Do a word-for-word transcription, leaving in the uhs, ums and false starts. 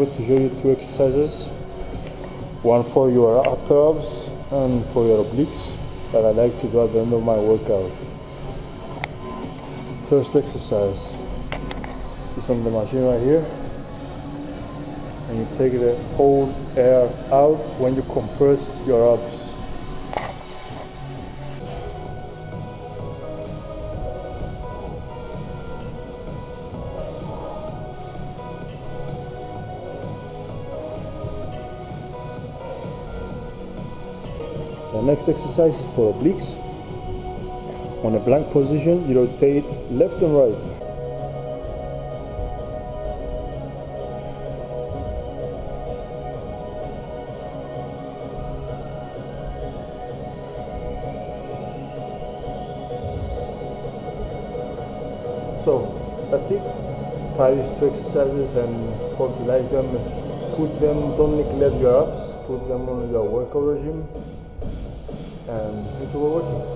wanted to show you two exercises, one for your upper abs and for your obliques, that I like to do at the end of my workout. First exercise is on the machine right here, and you take the whole air out when you compress your abs. The next exercise is for obliques. On a plank position, you rotate left and right. So that's it. Try these two exercises and hope you like them. Put them, don't neglect your abs, put them on your workout regime. And thank you for watching.